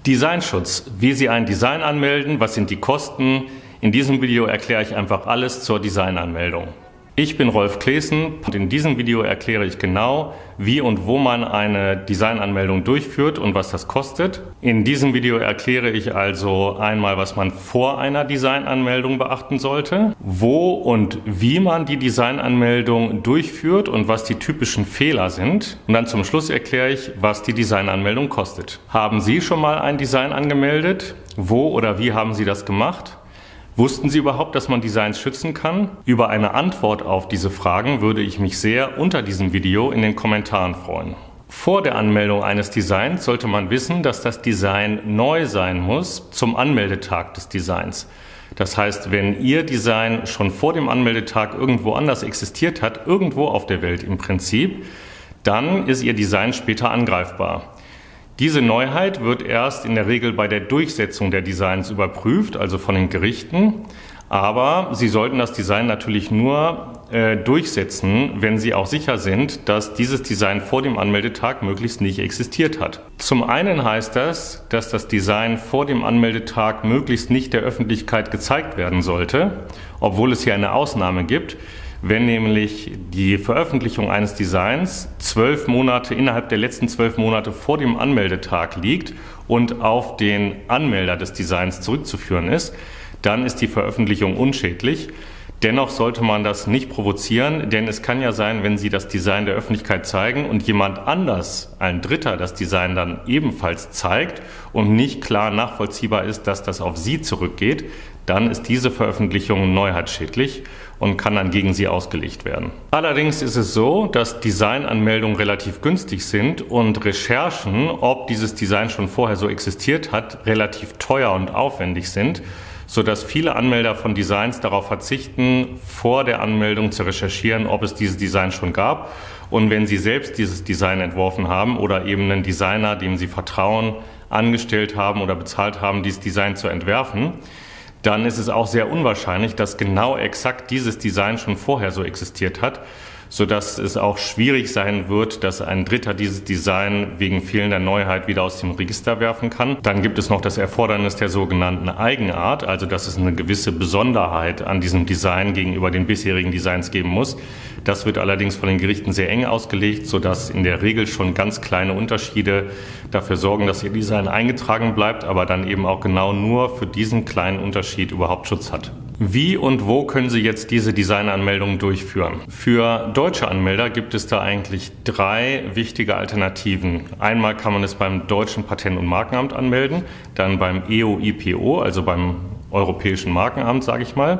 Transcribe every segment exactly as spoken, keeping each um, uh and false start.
Designschutz. Wie Sie ein Design anmelden, was sind die Kosten? In diesem Video erkläre ich einfach alles zur Designanmeldung. Ich bin Rolf Claessen und in diesem Video erkläre ich genau, wie und wo man eine Designanmeldung durchführt und was das kostet. In diesem Video erkläre ich also einmal, was man vor einer Designanmeldung beachten sollte, wo und wie man die Designanmeldung durchführt und was die typischen Fehler sind. Und dann zum Schluss erkläre ich, was die Designanmeldung kostet. Haben Sie schon mal ein Design angemeldet? Wo oder wie haben Sie das gemacht? Wussten Sie überhaupt, dass man Designs schützen kann? Über eine Antwort auf diese Fragen würde ich mich sehr unter diesem Video in den Kommentaren freuen. Vor der Anmeldung eines Designs sollte man wissen, dass das Design neu sein muss zum Anmeldetag des Designs. Das heißt, wenn Ihr Design schon vor dem Anmeldetag irgendwo anders existiert hat, irgendwo auf der Welt im Prinzip, dann ist Ihr Design später angreifbar. Diese Neuheit wird erst in der Regel bei der Durchsetzung der Designs überprüft, also von den Gerichten. Aber Sie sollten das Design natürlich nur äh, durchsetzen, wenn Sie auch sicher sind, dass dieses Design vor dem Anmeldetag möglichst nicht existiert hat. Zum einen heißt das, dass das Design vor dem Anmeldetag möglichst nicht der Öffentlichkeit gezeigt werden sollte, obwohl es hier eine Ausnahme gibt. Wenn nämlich die Veröffentlichung eines Designs zwölf Monate, innerhalb der letzten zwölf Monate vor dem Anmeldetag liegt und auf den Anmelder des Designs zurückzuführen ist, dann ist die Veröffentlichung unschädlich. Dennoch sollte man das nicht provozieren, denn es kann ja sein, wenn Sie das Design der Öffentlichkeit zeigen und jemand anders, ein Dritter, das Design dann ebenfalls zeigt und nicht klar nachvollziehbar ist, dass das auf Sie zurückgeht, dann ist diese Veröffentlichung neuheitsschädlich und kann dann gegen Sie ausgelegt werden. Allerdings ist es so, dass Designanmeldungen relativ günstig sind und Recherchen, ob dieses Design schon vorher so existiert hat, relativ teuer und aufwendig sind, sodass viele Anmelder von Designs darauf verzichten, vor der Anmeldung zu recherchieren, ob es dieses Design schon gab. Und wenn Sie selbst dieses Design entworfen haben oder eben einen Designer, dem Sie vertrauen, angestellt haben oder bezahlt haben, dieses Design zu entwerfen, dann ist es auch sehr unwahrscheinlich, dass genau exakt dieses Design schon vorher so existiert hat, sodass es auch schwierig sein wird, dass ein Dritter dieses Design wegen fehlender Neuheit wieder aus dem Register werfen kann. Dann gibt es noch das Erfordernis der sogenannten Eigenart, also dass es eine gewisse Besonderheit an diesem Design gegenüber den bisherigen Designs geben muss. Das wird allerdings von den Gerichten sehr eng ausgelegt, sodass in der Regel schon ganz kleine Unterschiede dafür sorgen, dass Ihr Design eingetragen bleibt, aber dann eben auch genau nur für diesen kleinen Unterschied überhaupt Schutz hat. Wie und wo können Sie jetzt diese Designanmeldung durchführen? Für deutsche Anmelder gibt es da eigentlich drei wichtige Alternativen. Einmal kann man es beim deutschen Patent- und Markenamt anmelden, dann beim E U I P O, also beim Europäischen Markenamt, sage ich mal,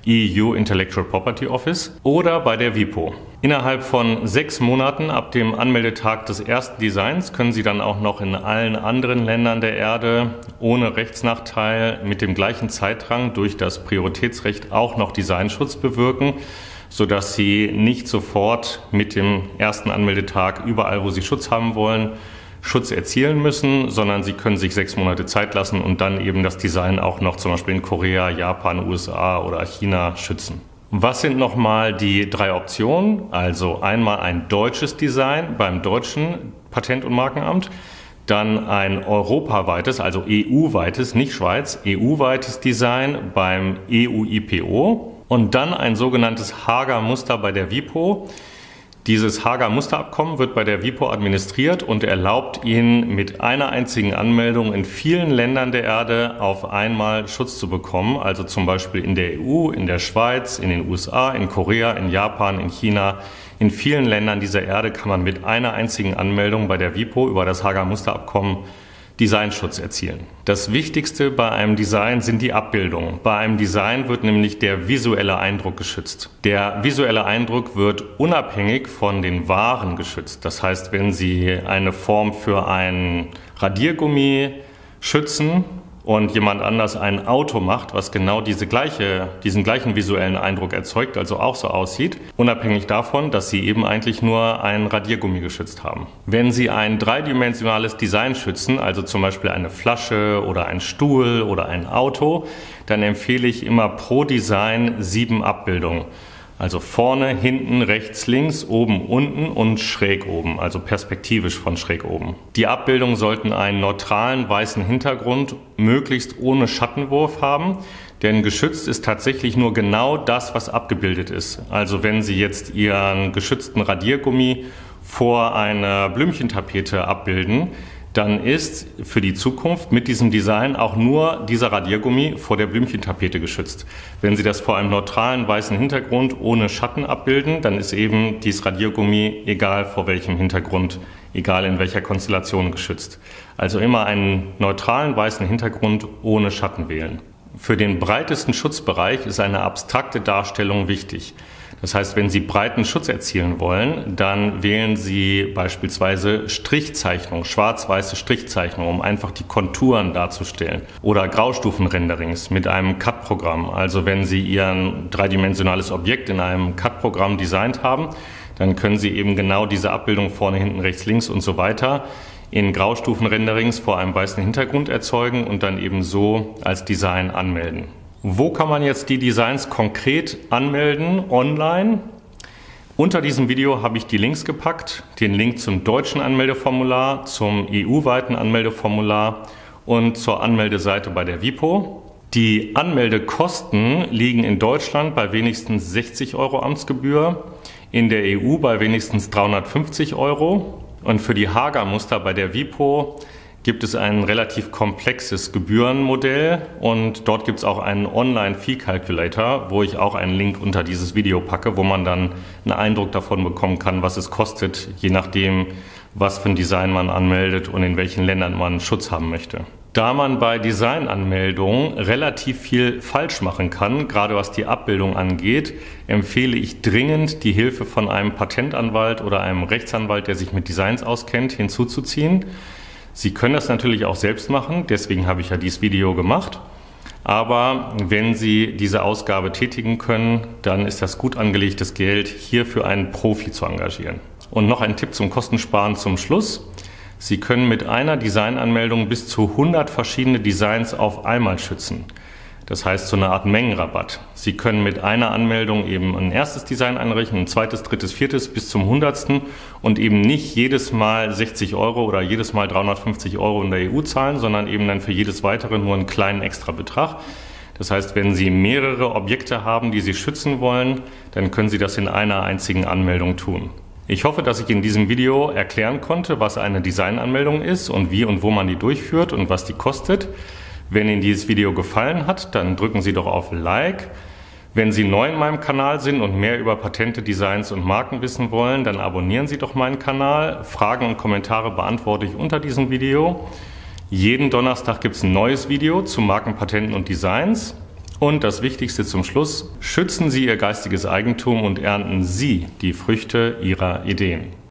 E U Intellectual Property Office, oder bei der WIPO. Innerhalb von sechs Monaten ab dem Anmeldetag des ersten Designs können Sie dann auch noch in allen anderen Ländern der Erde ohne Rechtsnachteil mit dem gleichen Zeitrang durch das Prioritätsrecht auch noch Designschutz bewirken, sodass Sie nicht sofort mit dem ersten Anmeldetag überall, wo Sie Schutz haben wollen, Schutz erzielen müssen, sondern Sie können sich sechs Monate Zeit lassen und dann eben das Design auch noch zum Beispiel in Korea, Japan, U S A oder China schützen. Was sind nochmal die drei Optionen? Also einmal ein deutsches Design beim deutschen Patent- und Markenamt, dann ein europaweites, also E U-weites, nicht Schweiz, E U-weites Design beim E U I P O und dann ein sogenanntes Haager Muster bei der WIPO. Dieses Haager Musterabkommen wird bei der WIPO administriert und erlaubt Ihnen mit einer einzigen Anmeldung in vielen Ländern der Erde auf einmal Schutz zu bekommen, also zum Beispiel in der E U, in der Schweiz, in den U S A, in Korea, in Japan, in China. In vielen Ländern dieser Erde kann man mit einer einzigen Anmeldung bei der WIPO über das Haager Musterabkommen Designschutz erzielen. Das Wichtigste bei einem Design sind die Abbildungen. Bei einem Design wird nämlich der visuelle Eindruck geschützt. Der visuelle Eindruck wird unabhängig von den Waren geschützt. Das heißt, wenn Sie eine Form für ein Radiergummi schützen und jemand anders ein Auto macht, was genau diese gleiche, diesen gleichen visuellen Eindruck erzeugt, also auch so aussieht, unabhängig davon, dass Sie eben eigentlich nur ein Radiergummi geschützt haben. Wenn Sie ein dreidimensionales Design schützen, also zum Beispiel eine Flasche oder ein Stuhl oder ein Auto, dann empfehle ich immer pro Design sieben Abbildungen. Also vorne, hinten, rechts, links, oben, unten und schräg oben, also perspektivisch von schräg oben. Die Abbildungen sollten einen neutralen weißen Hintergrund, möglichst ohne Schattenwurf haben, denn geschützt ist tatsächlich nur genau das, was abgebildet ist. Also wenn Sie jetzt Ihren geschützten Radiergummi vor einer Blümchentapete abbilden, dann ist für die Zukunft mit diesem Design auch nur dieser Radiergummi vor der Blümchentapete geschützt. Wenn Sie das vor einem neutralen weißen Hintergrund ohne Schatten abbilden, dann ist eben dieses Radiergummi egal vor welchem Hintergrund, egal in welcher Konstellation geschützt. Also immer einen neutralen weißen Hintergrund ohne Schatten wählen. Für den breitesten Schutzbereich ist eine abstrakte Darstellung wichtig. Das heißt, wenn Sie breiten Schutz erzielen wollen, dann wählen Sie beispielsweise Strichzeichnung, schwarz-weiße Strichzeichnung, um einfach die Konturen darzustellen. Oder Graustufenrenderings mit einem C A D-Programm. Also wenn Sie Ihr dreidimensionales Objekt in einem C A D-Programm designt haben, dann können Sie eben genau diese Abbildung vorne, hinten, rechts, links und so weiter in Graustufenrenderings vor einem weißen Hintergrund erzeugen und dann eben so als Design anmelden. Wo kann man jetzt die Designs konkret anmelden online? Unter diesem Video habe ich die Links gepackt, den Link zum deutschen Anmeldeformular, zum E U-weiten Anmeldeformular und zur Anmeldeseite bei der WIPO. Die Anmeldekosten liegen in Deutschland bei wenigstens sechzig Euro Amtsgebühr, in der E U bei wenigstens dreihundertfünfzig Euro und für die Hager-Muster bei der WIPO gibt es ein relativ komplexes Gebührenmodell und dort gibt es auch einen Online-Fee-Calculator, wo ich auch einen Link unter dieses Video packe, wo man dann einen Eindruck davon bekommen kann, was es kostet, je nachdem, was für ein Design man anmeldet und in welchen Ländern man Schutz haben möchte. Da man bei Designanmeldungen relativ viel falsch machen kann, gerade was die Abbildung angeht, empfehle ich dringend, die Hilfe von einem Patentanwalt oder einem Rechtsanwalt, der sich mit Designs auskennt, hinzuzuziehen. Sie können das natürlich auch selbst machen, deswegen habe ich ja dieses Video gemacht. Aber wenn Sie diese Ausgabe tätigen können, dann ist das gut angelegtes Geld, hierfür einen Profi zu engagieren. Und noch ein Tipp zum Kostensparen zum Schluss. Sie können mit einer Designanmeldung bis zu hundert verschiedene Designs auf einmal schützen. Das heißt so eine Art Mengenrabatt. Sie können mit einer Anmeldung eben ein erstes Design einrichten, ein zweites, drittes, viertes bis zum hundertsten und eben nicht jedes Mal sechzig Euro oder jedes Mal dreihundertfünfzig Euro in der E U zahlen, sondern eben dann für jedes weitere nur einen kleinen extra Betrag. Das heißt, wenn Sie mehrere Objekte haben, die Sie schützen wollen, dann können Sie das in einer einzigen Anmeldung tun. Ich hoffe, dass ich in diesem Video erklären konnte, was eine Designanmeldung ist und wie und wo man die durchführt und was die kostet. Wenn Ihnen dieses Video gefallen hat, dann drücken Sie doch auf Like. Wenn Sie neu in meinem Kanal sind und mehr über Patente, Designs und Marken wissen wollen, dann abonnieren Sie doch meinen Kanal. Fragen und Kommentare beantworte ich unter diesem Video. Jeden Donnerstag gibt es ein neues Video zu Marken, Patenten und Designs. Und das Wichtigste zum Schluss, schützen Sie Ihr geistiges Eigentum und ernten Sie die Früchte Ihrer Ideen.